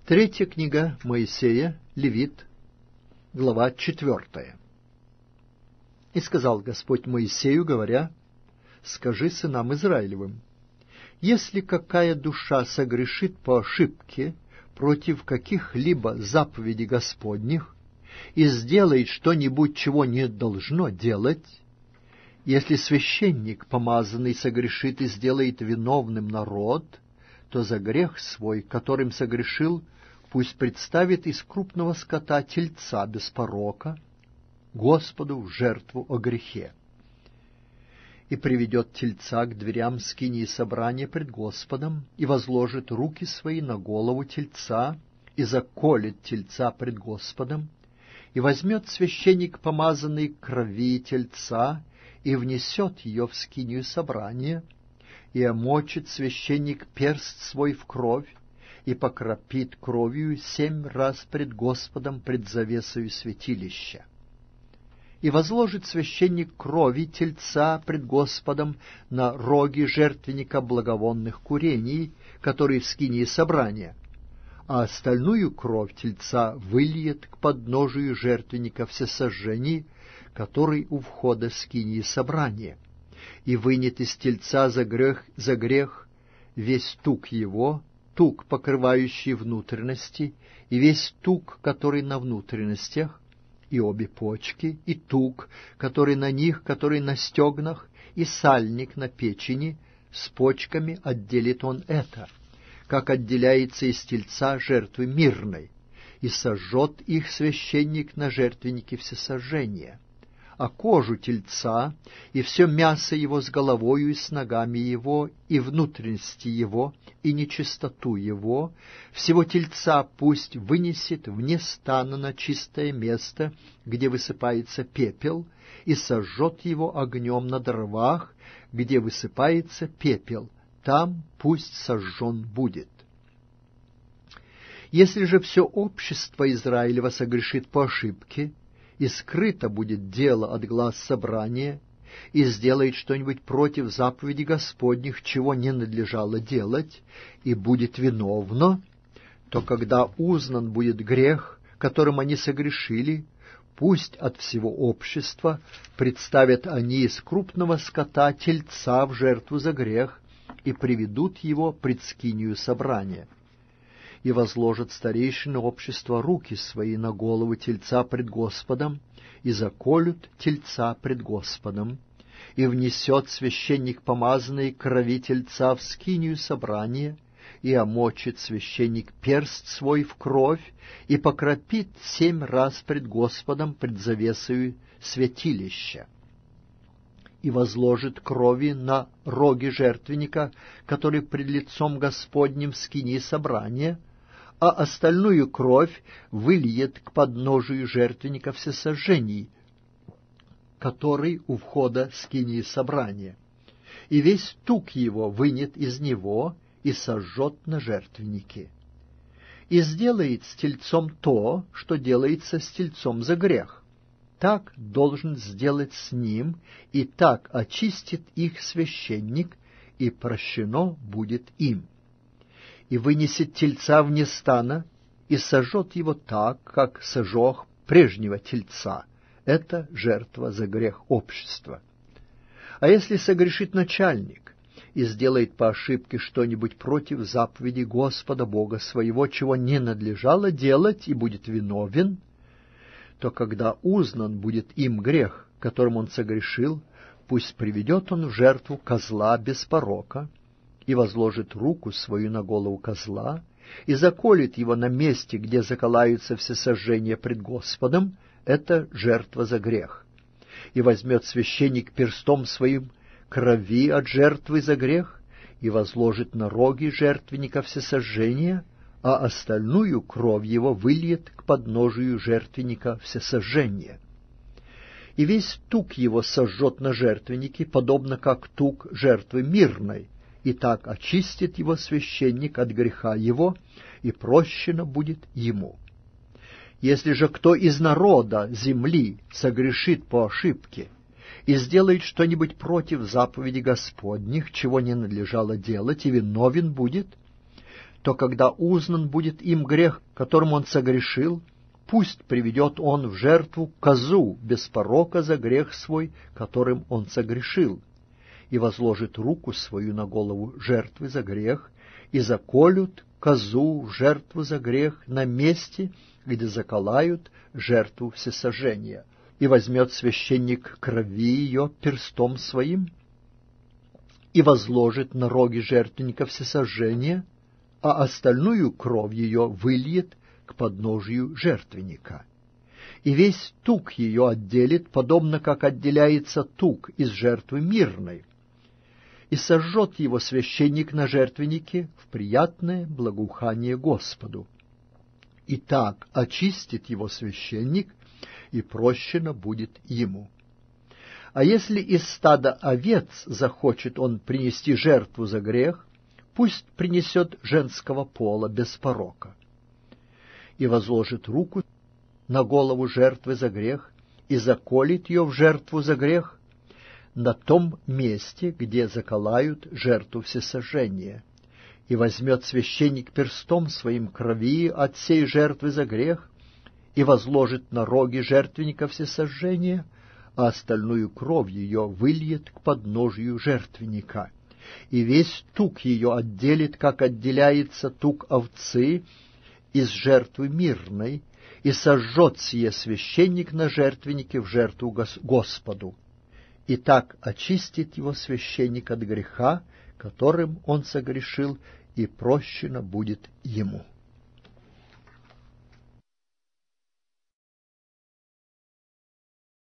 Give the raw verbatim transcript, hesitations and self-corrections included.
Третья книга Моисея, Левит, глава четвертая. «И сказал Господь Моисею, говоря: скажи сынам Израилевым, если какая душа согрешит по ошибке против каких-либо заповедей Господних и сделает что-нибудь, чего не должно делать, если священник, помазанный, согрешит и сделает виновным народ, то за грех свой, которым согрешил, пусть представит из крупного скота тельца без порока Господу в жертву о грехе, и приведет тельца к дверям скинии собрания пред Господом, и возложит руки свои на голову тельца, и заколет тельца пред Господом, и возьмет священник помазанный крови тельца, и внесет ее в скинию собрания, и омочит священник перст свой в кровь, и покропит кровью семь раз пред Господом пред завесою святилища. И возложит священник крови тельца пред Господом на роги жертвенника благовонных курений, которые в скинии собрания, а остальную кровь тельца выльет к подножию жертвенника всесожжений, который у входа скинии собрания, и вынет из тельца за грех, за грех весь тук его, тук, покрывающий внутренности, и весь тук, который на внутренностях, и обе почки, и тук, который на них, который на стегнах, и сальник на печени, с почками отделит он это, как отделяется из тельца жертвы мирной, и сожжет их священник на жертвеннике всесожжения. А кожу тельца и все мясо его с головою и с ногами его, и внутренности его, и нечистоту его, всего тельца пусть вынесет вне стана на чистое место, где высыпается пепел, и сожжет его огнем на дровах, где высыпается пепел, там пусть сожжен будет. Если же все общество Израилева согрешит по ошибке, и скрыто будет дело от глаз собрания, и сделает что-нибудь против заповедей Господних, чего не надлежало делать, и будет виновно, то когда узнан будет грех, которым они согрешили, пусть от всего общества представят они из крупного скота тельца в жертву за грех и приведут его пред скинию собрания. И возложат старейшины общества руки свои на голову тельца пред Господом, и заколют тельца пред Господом, и внесет священник помазанный крови тельца в скинию собрания, и омочит священник перст свой в кровь, и покропит семь раз пред Господом пред завесою святилища. И возложит крови на роги жертвенника, который пред лицом Господним в скинии собрания, а остальную кровь выльет к подножию жертвенника всесожжений, который у входа скинии собрания, и весь тук его вынет из него и сожжет на жертвеннике. И сделает с тельцом то, что делается с тельцом за грех. Так должен сделать с ним, и так очистит их священник, и прощено будет им. И вынесет тельца вне стана, и сожжет его так, как сожег прежнего тельца. Это жертва за грех общества. А если согрешит начальник и сделает по ошибке что-нибудь против заповеди Господа Бога своего, чего не надлежало делать, и будет виновен, то когда узнан будет им грех, которым он согрешил, пусть приведет он в жертву козла без порока, и возложит руку свою на голову козла, и заколет его на месте, где заколаются всесожжения пред Господом, это жертва за грех. И возьмет священник перстом своим крови от жертвы за грех, и возложит на роги жертвенника всесожжения, а остальную кровь его выльет к подножию жертвенника всесожжения. И весь тук его сожжет на жертвеннике, подобно как тук жертвы мирной, и так очистит его священник от греха его, и прощено будет ему. Если же кто из народа земли согрешит по ошибке и сделает что-нибудь против заповеди Господних, чего не надлежало делать, и виновен будет, то когда узнан будет им грех, которым он согрешил, пусть приведет он в жертву козу без порока за грех свой, которым он согрешил, и возложит руку свою на голову жертвы за грех, и заколют козу в жертву за грех на месте, где заколают жертву всесожжения. И возьмет священник крови ее перстом своим, и возложит на роги жертвенника всесожжения, а остальную кровь ее выльет к подножию жертвенника. И весь тук ее отделит, подобно как отделяется тук из жертвы мирной, и сожжет его священник на жертвеннике в приятное благоухание Господу. И так очистит его священник, и прощено будет ему. А если из стада овец захочет он принести жертву за грех, пусть принесет женского пола без порока, и возложит руку на голову жертвы за грех, и заколет ее в жертву за грех на том месте, где заколают жертву всесожжения, и возьмет священник перстом своим крови от сей жертвы за грех, и возложит на роги жертвенника всесожжения, а остальную кровь ее выльет к подножию жертвенника, и весь тук ее отделит, как отделяется тук овцы из жертвы мирной, и сожжет сие священник на жертвеннике в жертву Господу. И так очистит его священник от греха, которым он согрешил, и прощено будет ему.